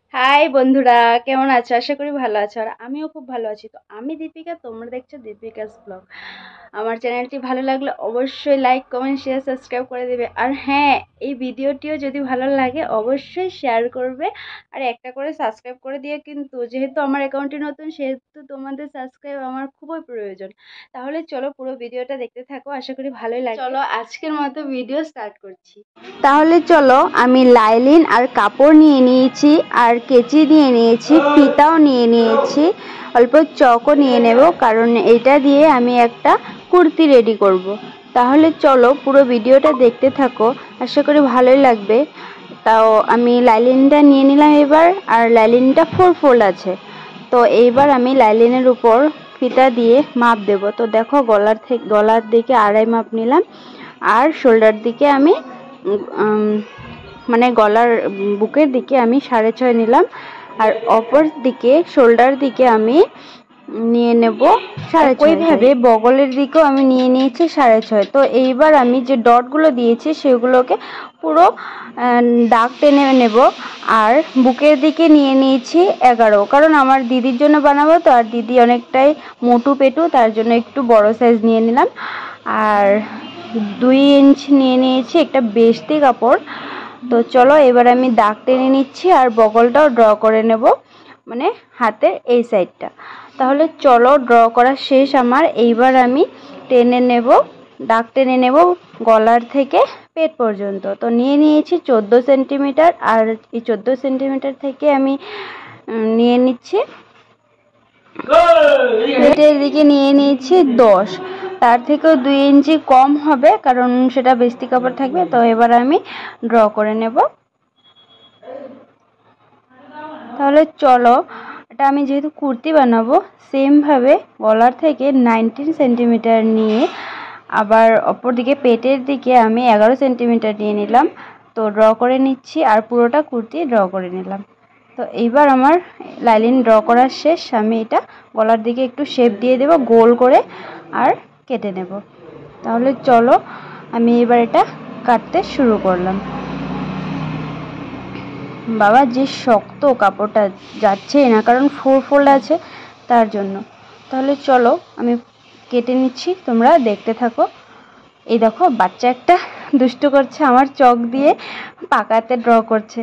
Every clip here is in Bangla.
হাই বন্ধুরা, কেমন আছো? আশা করি ভালো আছো। আর আমিও খুব ভালো আছি। তো আমি দীপিকা, তোমরা দেখছো দীপিকাস ব্লগ। আমার চ্যানেলটি ভালো লাগলে অবশ্যই লাইক, কমেন্ট, শেয়ার, সাবস্ক্রাইব করে দেবে। আর হ্যাঁ, এই ভিডিওটিও যদি ভালো লাগে অবশ্যই শেয়ার করবে আর একটা করে সাবস্ক্রাইব করে দিয়ে। কিন্তু যেহেতু আমার অ্যাকাউন্টটি নতুন, সেহেতু তোমাদের সাবস্ক্রাইব আমার খুবই প্রয়োজন। তাহলে চলো পুরো ভিডিওটা দেখতে থাকো, আশা করি ভালোই লাগে। চলো আজকের মতো ভিডিও স্টার্ট করছি। তাহলে চলো, আমি লাইলিন আর কাপড় নিয়ে নিয়েছি, আর কেচি নিয়ে নিয়েছি, ফিতাও নিয়ে নিয়েছি, অল্প চকও নিয়ে নেব, কারণ এটা দিয়ে আমি একটা কুর্তি রেডি করব। তাহলে চলো পুরো ভিডিওটা দেখতে থাকো, আশা করি ভালোই লাগবে। তাও আমি লাইলিনটা নিয়ে নিলাম এবার, আর লাইলিনটা 4 ফোল্ড আছে। তো এইবার আমি লাইলিনের উপর ফিতা দিয়ে মাপ দেব। তো দেখো, গলার দিকে 2.5 মাপ নিলাম, আর শোল্ডার দিকে আমি মানে গলার বুকের দিকে আমি 6.5 নিলাম, আর অপর দিকে শোল্ডার দিকে আমি নিয়ে নেব 6.5। ওইভাবে বগলের দিকেও আমি নিয়ে নিয়েছি 6.5। তো এইবার আমি যে ডটগুলো দিয়েছি সেগুলোকে পুরো দাগ টেনে নেব। আর বুকের দিকে নিয়ে নিয়েছি 11, কারণ আমার দিদির জন্য বানাবো তো, আর দিদি অনেকটাই মোটু পেটু, তার জন্য একটু বড় সাইজ নিয়ে নিলাম। আর 2 ইঞ্চ নিয়ে নিয়েছি একটা বেস্তি কাপড়। তো চলো এবার আমি দাগ টেনে নিচ্ছি, আর বগলটাও ড্র করে নেব, মানে হাতের এই সাইডটা। তাহলে চলো, ড্র করা শেষ আমার। এইবার আমি টেনে নেব, দাগ টেনে নেব গলার থেকে পেট পর্যন্ত। তো নিয়ে নিয়েছি 14 সেন্টিমিটার, আর এই 14 সেন্টিমিটার থেকে আমি নিয়ে নিচ্ছি পেটের দিকে নিয়ে নিয়েছি 10। তার থেকেও 2 ইঞ্চি কম হবে, কারণ সেটা বেস্তি কাপড় থাকবে। তো এবার আমি ড্র করে নেব। তাহলে চলো, এটা আমি যেহেতু কুর্তি বানাবো, সেমভাবে গলার থেকে 19 সেন্টিমিটার নিয়ে, আবার অপর দিকে পেটের দিকে আমি 11 সেন্টিমিটার নিয়ে নিলাম। তো ড্র করে নিচ্ছি, আর পুরোটা কুর্তি ড্র করে নিলাম। তো এইবার আমার লাইলিন ড্র করা শেষ। আমি এটা গলার দিকে একটু শেপ দিয়ে দেব গোল করে, আর কেটে নেব। তাহলে চলো, আমি এবার এটা কাটতে শুরু করলাম। বাবা, যে শক্ত কাপড়টা, যাচ্ছেই না, কারণ 4 ফোল্ড আছে তার জন্য। তাহলে চলো আমি কেটে নিচ্ছি, তোমরা দেখতে থাকো। এই দেখো, বাচ্চা একটা দুষ্টু করছে, আমার চক দিয়ে পাকাতে ড্র করছে।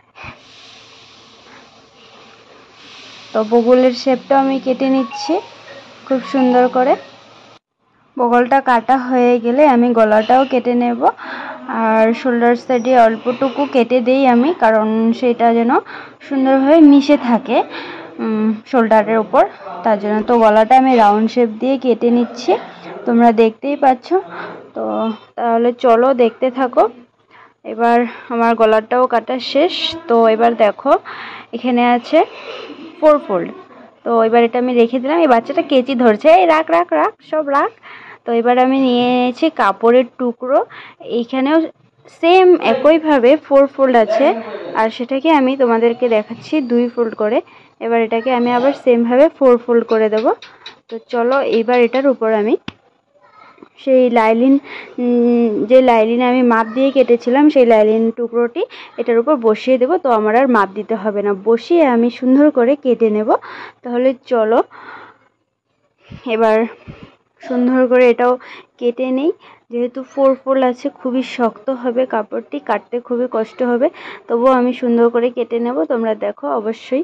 তো বগলের শেপটা আমি কেটে নিচ্ছি খুব সুন্দর করে। বগলটা কাটা হয়ে গেলে আমি গলাটাও কেটে নেব, আর শোল্ডার সাইডে অল্পটুকু কেটে দেই আমি, কারণ সেটা যেন সুন্দরভাবে মিশে থাকে শোল্ডারের উপর, তার জন্য। তো গলাটা আমি রাউন্ড শেপ দিয়ে কেটে নিচ্ছি, তোমরা দেখতেই পাচ্ছ। তো তাহলে চলো দেখতে থাকো। এবার আমার গলাটাও কাটা শেষ। তো এবার দেখো, এখানে আছে 4 ফোল্ড। তো এবার এটা আমি রেখে দিলাম। এই বাচ্চাটা কেচি ধরছে, এই রাখ রাখ রাখ, সব রাখ। তো এবার আমি নিয়ে নিয়েছি কাপড়ের টুকরো। এইখানেও সেম একইভাবে 4 ফোল্ড আছে, আর সেটাকে আমি তোমাদেরকে দেখাচ্ছি 2 ফোল্ড করে। এবার এটাকে আমি আবার সেমভাবে 4 ফোল্ড করে দেব। তো চলো, এইবার এটার উপর আমি সেই যে লাইলিন আমি মাপ দিয়ে কেটেছিলাম, সেই লাইলিন টুকরোটি এটার উপর বসিয়ে দেব। তো আমার আর মাপ দিতে হবে না, বসিয়ে আমি সুন্দর করে কেটে নেব। তাহলে চলো এবার সুন্দর করে এটাও কেটে নেই। যেহেতু 4 ফোল্ড আছে, খুবই শক্ত হবে কাপড়টি, কাটতে খুবই কষ্ট হবে, তবুও আমি সুন্দর করে কেটে নেব। তোমরা দেখো, অবশ্যই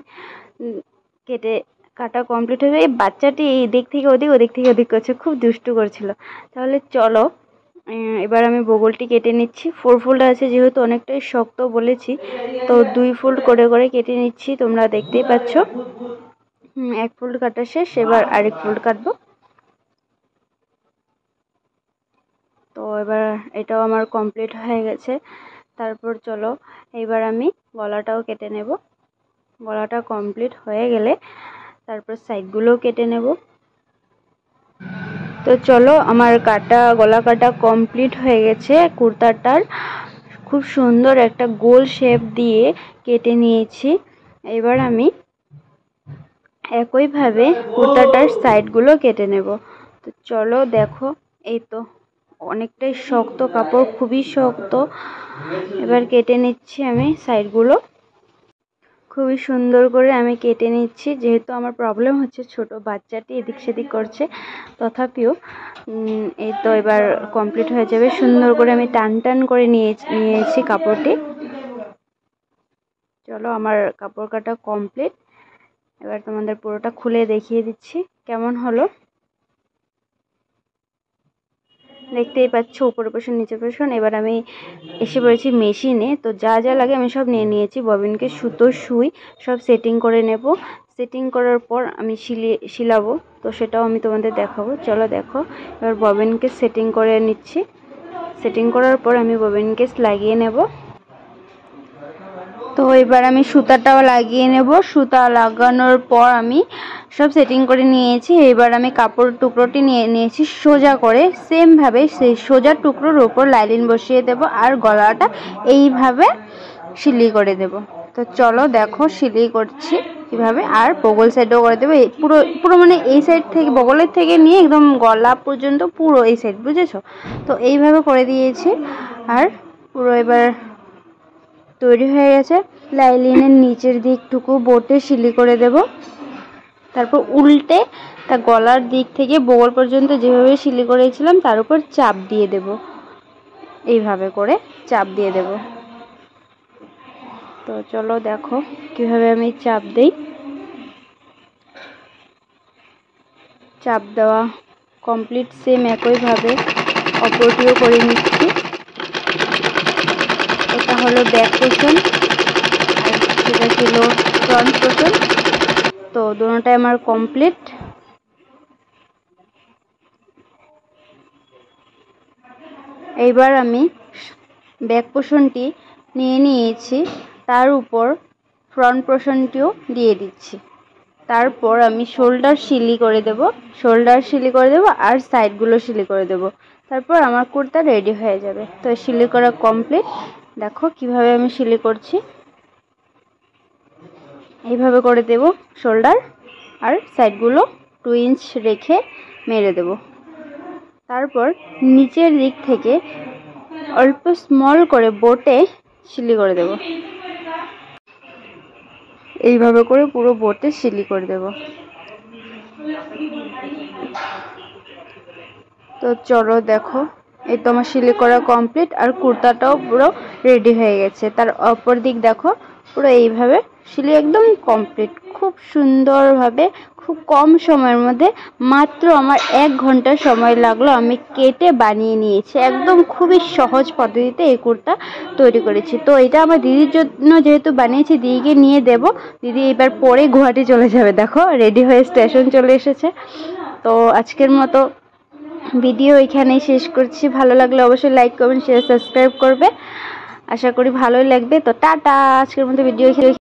কাটা কমপ্লিট হয়ে যায়। বাচ্চাটি এদিক থেকে ওদিক, ওদিক থেকে ওদিক করছে, খুব দুষ্টু করছিল। তাহলে চলো এবার আমি বগলটি কেটে নিচ্ছি। 4 ফোল্ড আছে যেহেতু, অনেকটাই শক্ত বলেছি, তো 2 ফোল্ড করে করে কেটে নিচ্ছি, তোমরা দেখতেই পাচ্ছ। 1 ফোল্ড কাটা শেষ, এবার আরেক ফোল্ড কাটবো। তো এবার এটাও আমার কমপ্লিট হয়ে গেছে। তারপর চলো এবার আমি গলাটাও কেটে নেব। গলাটা কমপ্লিট হয়ে গেলে তারপর সাইডগুলোও কেটে নেব। তো চলো, আমার গলা কাটা কমপ্লিট হয়ে গেছে। কুর্তাটার খুব সুন্দর একটা গোল শেপ দিয়ে কেটে নিয়েছি। এবার আমি একইভাবে কুর্তাটার সাইডগুলো কেটে নেব। তো চলো দেখো, এই তো অনেকটাই শক্ত কাপড়, খুবই শক্ত। এবার কেটে নিচ্ছি আমি সাইডগুলো। খুবই সুন্দর করে আমি কেটে নিচ্ছি, যেহেতু আমার প্রবলেম হচ্ছে ছোট বাচ্চাটি এদিক সেদিক করছে, তথাপিও এই তো এবার কমপ্লিট হয়ে যাবে। সুন্দর করে আমি টান টান করে নিয়েছি কাপড়টি। চলো, আমার কাপড় কাটা কমপ্লিট। এবার তোমাদের পুরোটা খুলে দেখিয়ে দিচ্ছি কেমন হলো। দেখতেই পাচ্ছ উপরে পোর্শন নিচে পোর্শন। এবার আমি এসে পড়েছি মেশিনে। তো যা যা লাগে আমি সব নিয়ে নিয়েছি। ববিনকে সুতো সুই সব সেটিং করে নেব। সেটিং করার পর আমি শিলাবো, তো সেটাও আমি তোমাদের দেখাবো। চলো দেখো, এবার ববিনকে সেটিং করে নিচ্ছি। সেটিং করার পর আমি ববিনকে লাগিয়ে নেব। তো এবার আমি সুতাটাও লাগিয়ে নেব। সুতা লাগানোর পর আমি সব সেটিং করে নিয়েছি। এবার আমি কাপড় টুকরোটি নিয়ে নিয়েছি সোজা করে, সেম ভাবে সেই সোজা টুকরোর উপর লাইলিন বসিয়ে দেব আর গলাটা এইভাবে সিলাই করে দেব। তো চলো দেখো সিলাই করছি কিভাবে। আর বগল সাইডও করে দেবো, পুরো পুরো মানে এই সাইড থেকে বগলের থেকে নিয়ে একদম গলা পর্যন্ত পুরো এই সাইড, বুঝেছো? তো এইভাবে করে দিয়েছি। আর পুরো এবার তৈরি হয়ে গেছে। লাইলিনের নিচের দিকটুকু বোটে সিলাই করে দেব। তারপর উল্টে তা গলার দিক থেকে বগল পর্যন্ত যেভাবে সিলাই করেছিলাম তার উপর চাপ দিয়ে দেব। এইভাবে করে চাপ দিয়ে দেব। তো চলো দেখো কিভাবে আমি চাপ দেই। চাপ দেওয়া কমপ্লিট। সেম একইভাবে অপরটিও করে নিচ্ছি। এটা হলো ব্যাক পোর্শন আর সেটা ছিল ফ্রন্ট পোর্শন। তো দুটোটাই আমার কমপ্লিট। এইবার আমি ব্যাক পোর্শনটি নিয়ে নিয়েছি, তার উপর ফ্রন্ট পোর্শনটিও দিয়ে দিচ্ছি। তারপর আমি শোল্ডার সিলাই করে দেব। শোল্ডার সিলাই করে দেব আর সাইডগুলো সিলাই করে দেব। তারপর আমার কুর্তা রেডি হয়ে যাবে। তো সিলাই করা কমপ্লিট। দেখো কিভাবে আমি সিলাই করছি। এইভাবে করে দেব শোল্ডার আর সাইডগুলো 2 ইঞ্চ রেখে মেরে দেব। তারপর নিচের দিক থেকে অল্প স্মল করে বোটে সিলাই করে দেব। এইভাবে করে পুরো বোটে সিলাই করে দেব। তো চলো দেখো, এই তো আমার সিলাই করা কমপ্লিট আর কুর্তাটাও পুরো রেডি হয়ে গেছে। তার অপর দিক দেখো, পুরো এইভাবে সিলাই একদম কমপ্লিট। খুব সুন্দরভাবে খুব কম সময়ের মধ্যে, মাত্র আমার 1 ঘন্টা সময় লাগলো, আমি কেটে বানিয়ে নিয়েছি। একদম খুবই সহজ পদ্ধতিতে এই কুর্তা তৈরি করেছি। তো এটা আমার দিদির জন্য যেহেতু বানিয়েছি, দিদিকে নিয়ে দেব। দিদি এবার পরে গুয়াহাটি চলে যাবে। দেখো রেডি হয়ে স্টেশন চলে এসেছে। তো আজকের মতো ভিডিও এখানেই শেষ করছি। ভালো লাগলে অবশ্যই লাইক কমেন্ট শেয়ার সাবস্ক্রাইব করবে। আশা করি ভালোই লাগবে। তো টাটা, আজকের মতো ভিডিও